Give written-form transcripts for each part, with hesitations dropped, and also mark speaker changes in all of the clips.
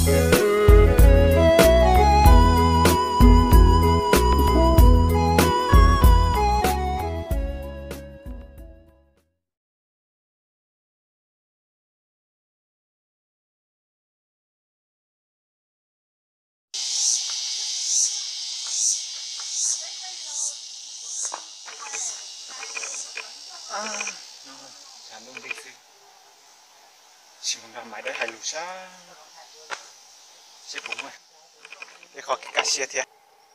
Speaker 1: Chán đông đi xí chỉ muốn làm máy đấy hay lù xa chết đúng rồi để khó cái cá xia thiệt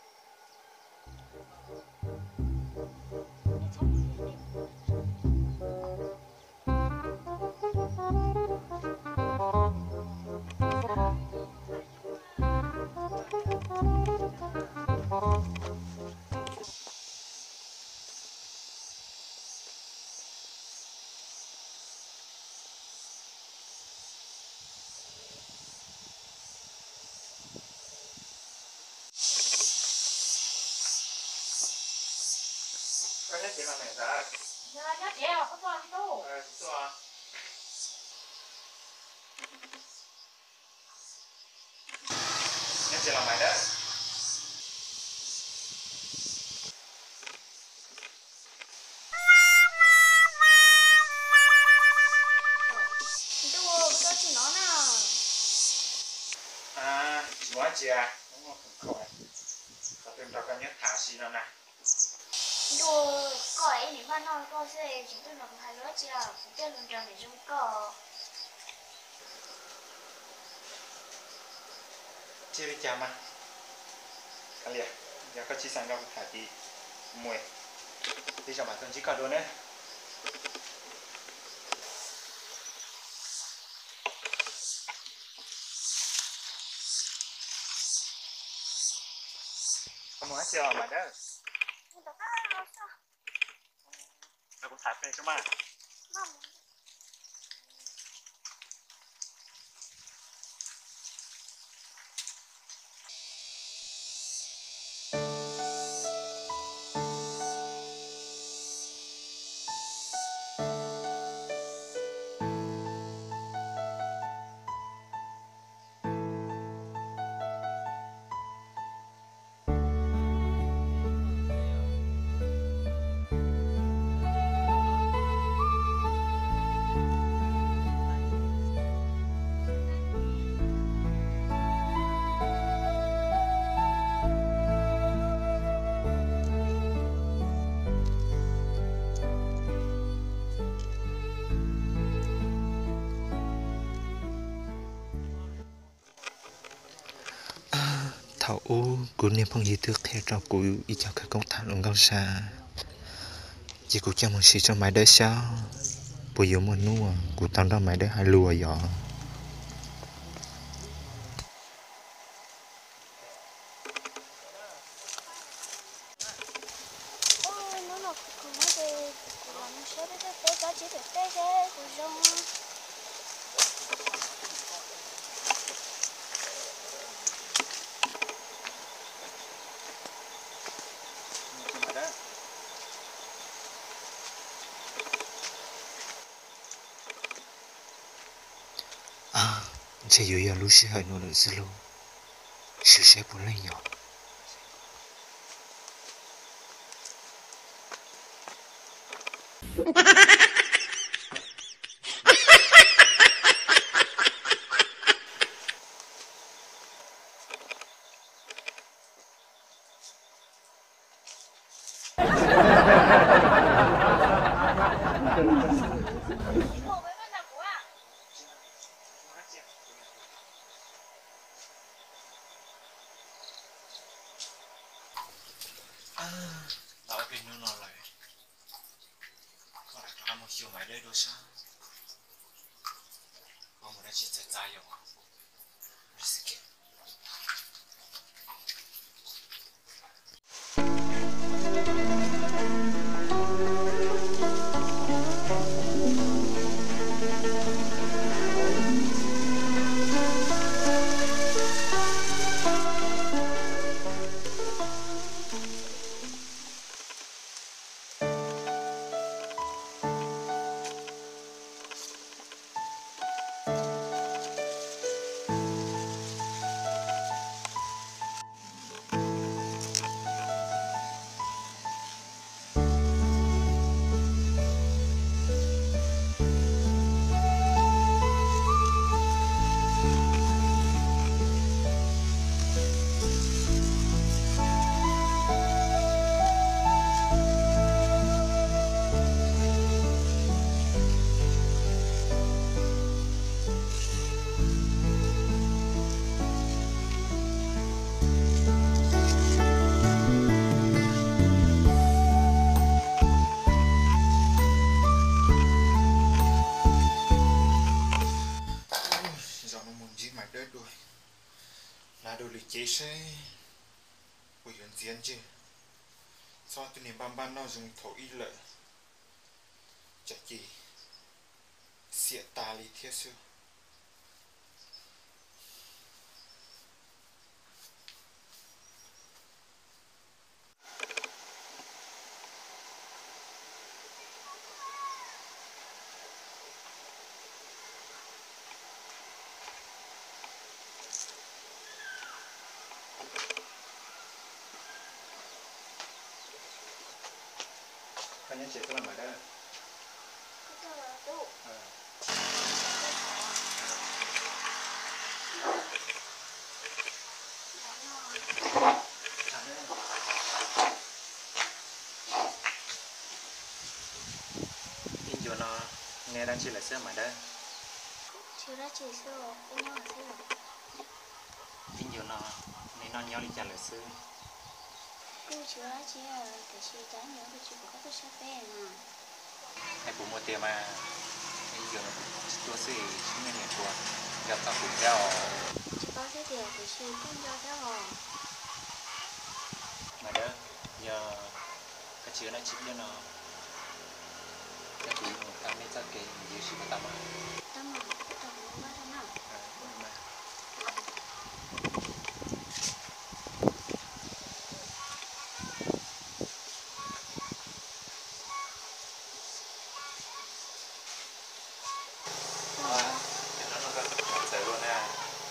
Speaker 1: cái nhất chỉ là này ra
Speaker 2: nhất đeo có con tu
Speaker 1: nhất chỉ là máy đấy chỉ nói chị à đúng không không khỏi tập tìm cho cái nhất thả xí nó này
Speaker 2: đùa cõi nếu mà nói có sẽ chúng tôi nói hai lứa chị à cũng cho lần tròn để chúng cỏ
Speaker 1: chị đi chào mà cái liền giờ có chị sang đâu thả chị mùi đi cho bản thân chỉ còn luôn đấy không nói chờ mà đó nó cũng thả về cho mà thảo u của niềm phong gì trước theo cho cụ ý cho các công thảo ông cao xa chỉ cụ cho một xí cho máy đời sao bây giờ một nua cụ tao đó máy đời hai lùa giỏ sẽ dụ giờ lúc sẽ hơi nỗ lực sẽ luôn sự sẽ bốn lên nhỏ tao cái nó lại có lại cho một chiều máy đây đâu sao không muốn chỉ chạy dài rồi mày đỡ đuổi là đồ lịch chế xe buổi hưởng diễn chứ so tụi này ban nó dùng thổ y lợi chả gì xịa ta lý thiết xưa anh nhớ chuyện tôi làm ở đây in chỗ nó nghe đang chỉ là sữa mà đây
Speaker 2: chưa đã chỉ sửa cái nhau là thế nào
Speaker 1: in chỗ nó nên nó nhau đi chả là sữa
Speaker 2: cô chưa đã chỉ là cái gì trái nhớ cái chuyện của các cái shop này mà
Speaker 1: hay phụ mua tiền mà in chỗ nó tôi sẽ chúng mình của gặp ta phụ theo
Speaker 2: chỉ có cái điều cái gì cũng cho theo họ
Speaker 1: mà đó giờ cái chữ nó chỉ cho nó cái chữ của ta mới ra cái gì sự của ta mà
Speaker 2: tâm mà tâm mà tâm nào
Speaker 1: nó rất là dễ luôn nha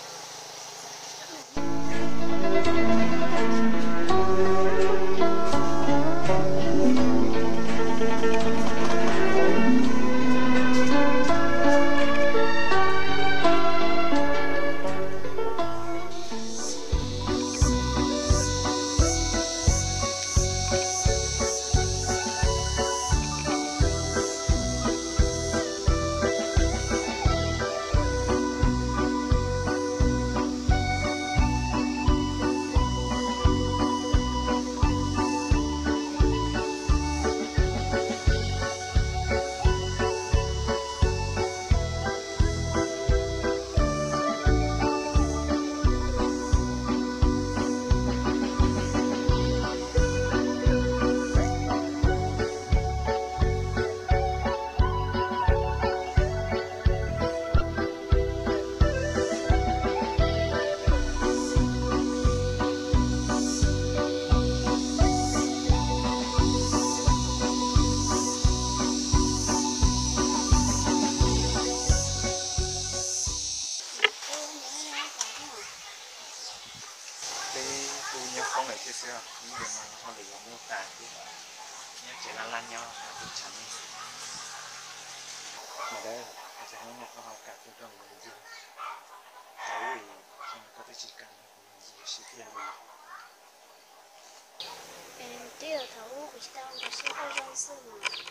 Speaker 1: không phải thế sao những điều mà họ để mô tả chứ nhé chỉ là lan nhau cũng chẳng mà đây sẽ nói một câu hỏi cả trong trong người gì đấy thì có thể chỉ cần gì sự tiền
Speaker 2: 第二头我不知道我是会认识吗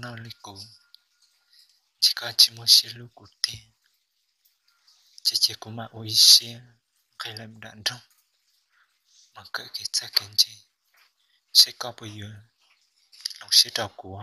Speaker 1: nó lấy cũ chỉ có chỉ muốn xí lúc cũ tiền chỉ cũng mà ôi xí cái làm đạn trong mà cái chắc cái gì sẽ có bây giờ lòng sẽ đau của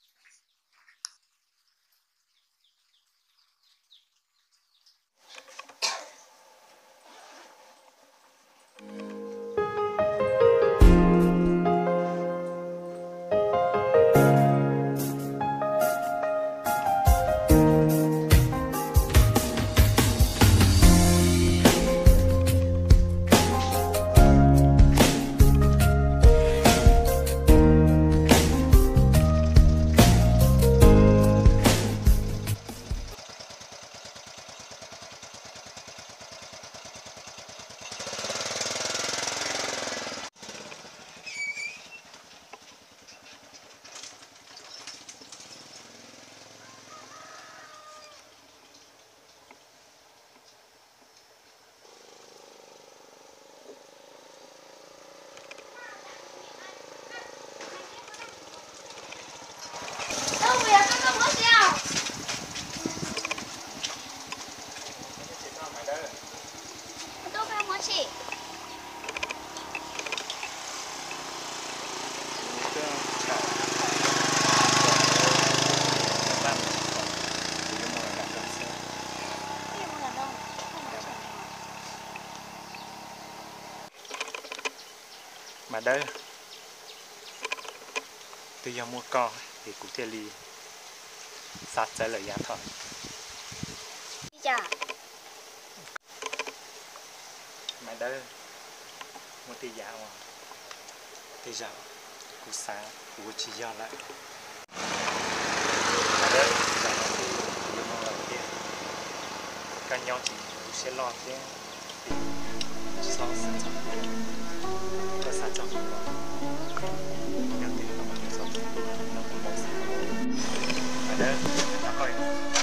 Speaker 2: đâu về con không có sao đâu về mua gì
Speaker 1: mà đây tôi giờ mua co thì cũng theo li sát trái lời giá thôi
Speaker 2: dạ
Speaker 1: mà đây mua tiền giá mà tiền giá cũng sáng cũng chỉ do lại mà đây giá nó thì dùng một lần tiền cả nhau thì sẽ lo tiền sau sản xuất cho sản xuất nhận tiền nó bằng sản xuất nó cũng bằng sản ở đây nó coi